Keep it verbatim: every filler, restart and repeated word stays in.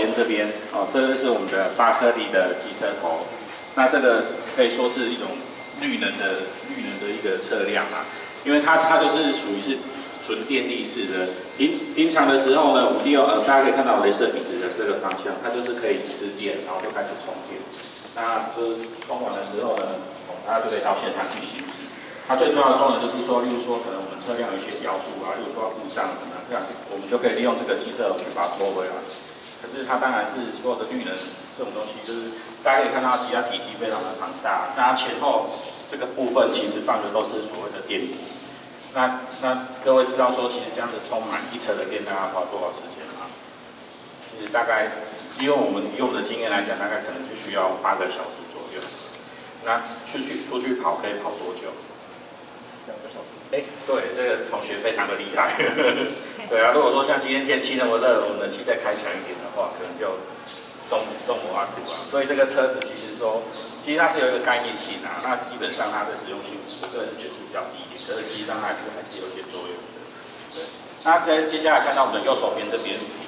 边这边哦，这个是我们的八颗粒的机车头，那这个可以说是一种绿能的绿能的一个车辆啊，因为它它就是属于是纯电力式的。平平常的时候呢，我们利用呃大家可以看到雷射笔直的这个方向，它就是可以吃电，然后就开始充电。那就是充完的时候呢，它就可以到现场去行驶。它最重要的功能就是说，例如说可能我们车辆有一些调度啊，例如说故障什么，这样我们就可以利用这个机车去把它拖回来。可是它当然是所有的绿能这种东西，就是大家可以看到其他体积非常的庞大，那它前后这个部分其实放的都是所谓的电机。那那各位知道说，其实这样子充满一车的电大概花多少时间吗？其实大概，以我们以我们的经验来讲，大概可能就需要八个小时左右。那出去出去跑可以跑多久？两个小时。哎，对，这个同学非常的厉害。对啊，如果说像今天天气那么热，我们冷气再开强一点的话，可能就动动摩阿土啊。所以这个车子其实说，其实它是有一个概念性啊。那基本上它的使用性，我个人觉得是比较低一点，可是实际上还是还是有一些作用的。对。那在接下来看到我们的右手边这边。